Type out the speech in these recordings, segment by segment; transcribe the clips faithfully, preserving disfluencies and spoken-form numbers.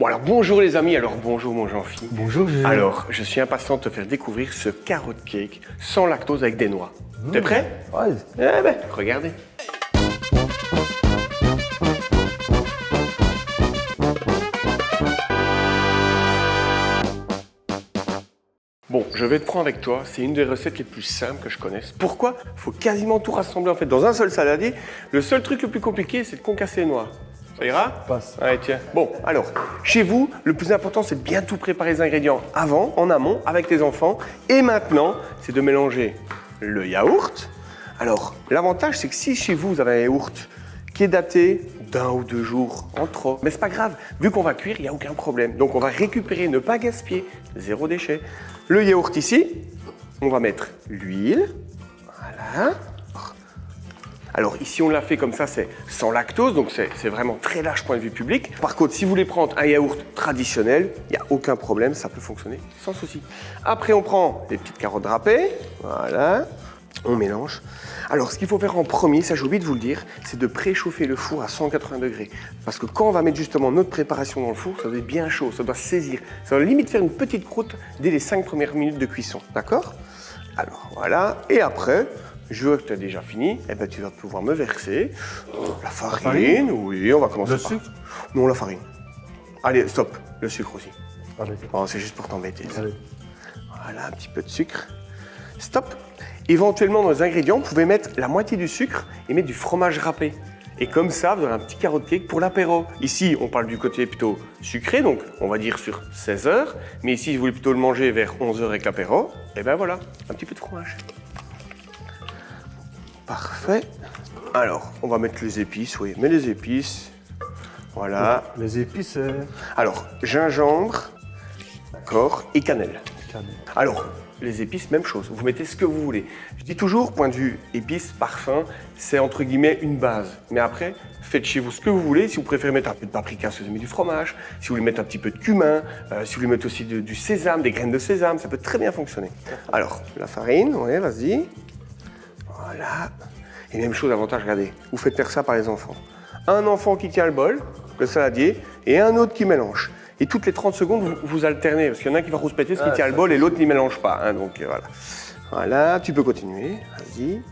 Bon alors bonjour les amis, alors bonjour mon Jean-Phi. Bonjour Jules. Alors je suis impatient de te faire découvrir ce carrot cake sans lactose avec des noix. Mmh. T'es prêt? Ouais. Eh ben, regardez. Bon, je vais te prendre avec toi, c'est une des recettes les plus simples que je connaisse. Pourquoi? Il faut quasiment tout rassembler en fait dans un seul saladier. Le seul truc le plus compliqué, c'est de concasser les noix. Ça ira? Passe. Allez, tiens. Bon, alors, chez vous, le plus important, c'est de bien tout préparer les ingrédients avant, en amont, avec les enfants. Et maintenant, c'est de mélanger le yaourt. Alors, l'avantage, c'est que si chez vous, vous avez un yaourt qui est daté d'un ou deux jours en trop, mais c'est pas grave, vu qu'on va cuire, il n'y a aucun problème. Donc, on va récupérer, ne pas gaspiller, zéro déchet. Le yaourt ici, on va mettre l'huile. Voilà. Alors ici on l'a fait comme ça, c'est sans lactose, donc c'est vraiment très large point de vue public. Par contre, si vous voulez prendre un yaourt traditionnel, il n'y a aucun problème, ça peut fonctionner sans souci. Après on prend les petites carottes râpées, voilà, on mélange. Alors ce qu'il faut faire en premier, ça j'ai oublié de vous le dire, c'est de préchauffer le four à cent quatre-vingts degrés. Parce que quand on va mettre justement notre préparation dans le four, ça doit être bien chaud, ça doit saisir. Ça doit limite faire une petite croûte dès les cinq premières minutes de cuisson, d'accord? Alors voilà, et après, je vois que tu as déjà fini, eh ben, tu vas pouvoir me verser la farine. La farine. Oui, on va commencer le par... sucre. Non, la farine. Allez, stop, le sucre aussi. Allez. Oh, c'est juste pour t'embêter. Allez. Voilà, un petit peu de sucre. Stop. Éventuellement, dans les ingrédients, vous pouvez mettre la moitié du sucre et mettre du fromage râpé. Et comme ça, vous aurez un petit carrot cake pour l'apéro. Ici, on parle du côté plutôt sucré, donc on va dire sur seize heures. Mais ici, si vous voulez plutôt le manger vers onze heures avec l'apéro, et ben voilà, un petit peu de fromage. Parfait. Alors, on va mettre les épices, oui, mais les épices, voilà. Les épices, euh... Alors, gingembre, d'accord, et cannelle. Cannelle. Alors, les épices, même chose, vous mettez ce que vous voulez. Je dis toujours, point de vue épices, parfum, c'est entre guillemets une base. Mais après, faites chez vous ce que vous voulez. Si vous préférez mettre un peu de paprika, si vous aimez du fromage, si vous voulez mettre un petit peu de cumin, euh, si vous voulez mettre aussi de, du sésame, des graines de sésame, ça peut très bien fonctionner. Alors, la farine, ouais, vas-y. Voilà. Et même chose, avantage, regardez, vous faites faire ça par les enfants. Un enfant qui tient le bol, le saladier, et un autre qui mélange. Et toutes les trente secondes, vous, vous alternez, parce qu'il y en a un qui va rouspéter ce qui ah, tient le bol et l'autre n'y mélange pas. Hein, donc voilà. Voilà, tu peux continuer, vas-y.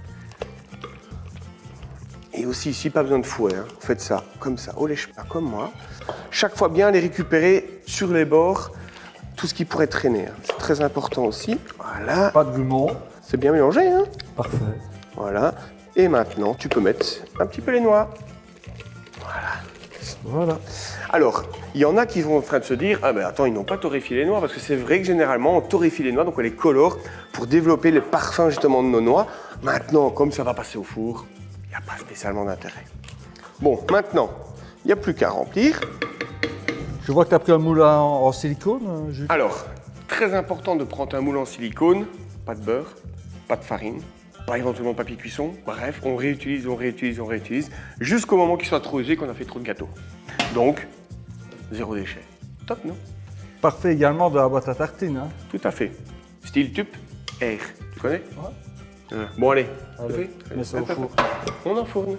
Et aussi, ici, pas besoin de fouet, hein. Vous faites ça, comme ça, au lèche pas, comme moi. Chaque fois bien les récupérer sur les bords, tout ce qui pourrait traîner. Hein. C'est très important aussi. Voilà. Pas de guimauve. C'est bien mélangé, hein. Parfait. Voilà. Et maintenant, tu peux mettre un petit peu les noix. Voilà. Voilà. Alors, il y en a qui vont en train de se dire « Ah ben attends, ils n'ont pas torréfié les noix » parce que c'est vrai que généralement, on torréfie les noix, donc on les colore pour développer le parfum justement de nos noix. Maintenant, comme ça va passer au four, il n'y a pas spécialement d'intérêt. Bon, maintenant, il n'y a plus qu'à remplir. Je vois que tu as pris un moule en, en silicone, Jules. Alors, très important de prendre un moule en silicone, pas de beurre, pas de farine. Pas éventuellement papier cuisson, bref, on réutilise, on réutilise, on réutilise, jusqu'au moment qu'il soit trop usé, qu'on a fait trop de gâteaux. Donc, zéro déchet. Top, non? Parfait également de la boîte à tartines. Hein. Tout à fait. Style tube, air. Tu connais? Ouais. Euh, bon, allez. Allez, mets ça au four. On enfourne.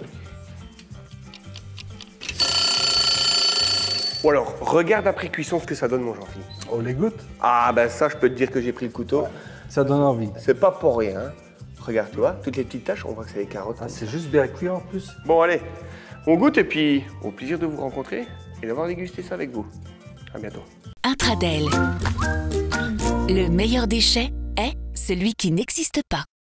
Ou alors, regarde après cuisson ce que ça donne, mon Jean-Phi. On les goûte? Ah, ben ça, je peux te dire que j'ai pris le couteau. Ouais. Ça donne envie. C'est pas pour rien, hein. Regarde, tu vois, toutes les petites taches, on voit que c'est des carottes. Ah, c'est juste bien cuit en plus. Bon, allez, on goûte et puis au plaisir de vous rencontrer et d'avoir dégusté ça avec vous. À bientôt. Intradel. Le meilleur déchet est celui qui n'existe pas.